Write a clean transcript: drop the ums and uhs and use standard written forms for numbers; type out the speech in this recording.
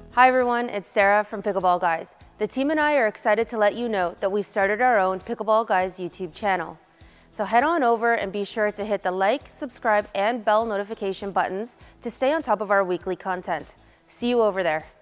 Hi everyone, it's Sarah from Pickleball Guys. The team and I are excited to let you know that we've started our own Pickleball Guys YouTube channel. So head on over and be sure to hit the like, subscribe, and bell notification buttons to stay on top of our weekly content. See you over there.